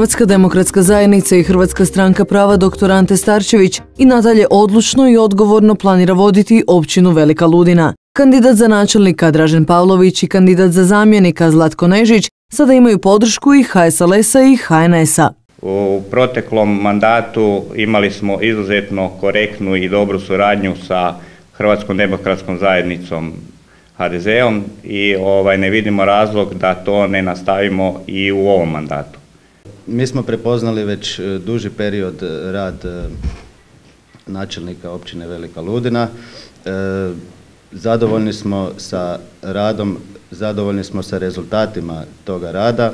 Hrvatska demokratska zajednica i Hrvatska stranka prava dr. Ante Starčević i nadalje odlučno i odgovorno planira voditi općinu Velika Ludina. Kandidat za načelnika Dražen Pavlović i kandidat za zamjenika Zlatko Nežić sada imaju podršku i HSLS-a i HNS-a. U proteklom mandatu imali smo izuzetno korektnu i dobru suradnju sa Hrvatskom demokratskom zajednicom HDZ-om i ne vidimo razlog da to ne nastavimo i u ovom mandatu. Mi smo prepoznali već duži period rad načelnika općine Velika Ludina. Zadovoljni smo sa radom, zadovoljni smo sa rezultatima toga rada.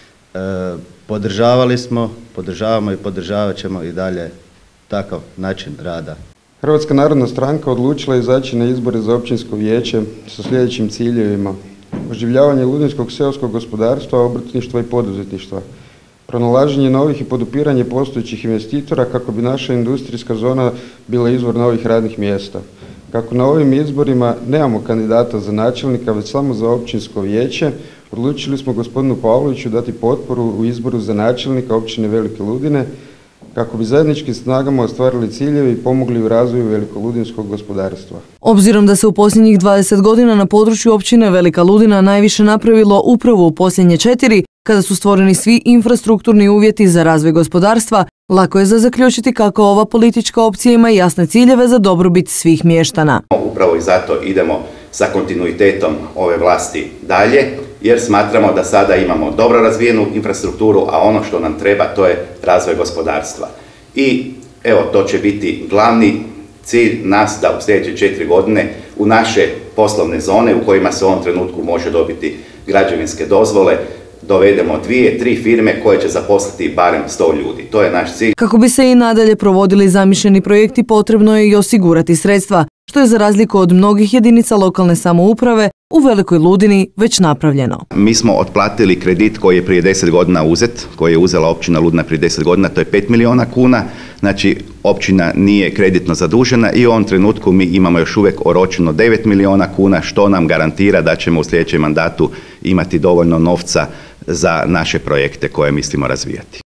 Podržavamo i podržavat ćemo i dalje takav način rada. Hrvatska narodna stranka odlučila je izaći na izbore za općinsko vijeće sa sljedećim ciljevima: oživljavanje ludinskog seoskog gospodarstva, obrtništva i poduzetništva, pronalaženje novih i podupiranje postojećih investitora kako bi naša industrijska zona bila izvor novih radnih mjesta. Kako na ovim izborima nemamo kandidata za načelnika, već samo za općinsko vijeće, odlučili smo gospodinu Pavloviću dati potporu u izboru za načelnika općine Velike Ludine, kako bi zajedničkim snagama ostvarili ciljevi i pomogli u razvoju velikoludinskog gospodarstva. Obzirom da se u posljednjih 20 godina na području općine Velika Ludina najviše napravilo upravo u posljednje 4, kada su stvoreni svi infrastrukturni uvjeti za razvoj gospodarstva, lako je za zaključiti kako ova politička opcija ima jasne ciljeve za dobrobit svih mještana. Upravo i zato idemo sa kontinuitetom ove vlasti dalje, jer smatramo da sada imamo dobro razvijenu infrastrukturu, a ono što nam treba to je razvoj gospodarstva. I evo, to će biti glavni cilj nas da u sljedeće 4 godine u naše poslovne zone u kojima se u ovom trenutku može dobiti građevinske dozvole dovedemo 2-3 firme koje će zaposliti barem 100 ljudi. To je naš cilj. Kako bi se i nadalje provodili zamišljeni projekti, potrebno je i osigurati sredstva, što je za razliku od mnogih jedinica lokalne samouprave u Velikoj Ludini već napravljeno. Mi smo otplatili kredit koji je prije 10 godina uzet, koji je uzela općina Ludina prije 10 godina, to je 5 milijuna kuna. Znači, općina nije kreditno zadužena i u ovom trenutku mi imamo još uvijek oročeno 9 milijuna kuna, što nam garantira da ćemo u sljedećem mandatu imati dovoljno novca za naše projekte koje mislimo razvijati.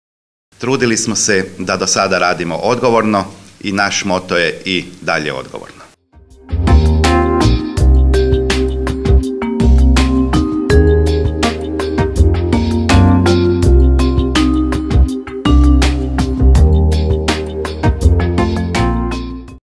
Trudili smo se da do sada radimo odgovorno i naš moto je i dalje odgovorno.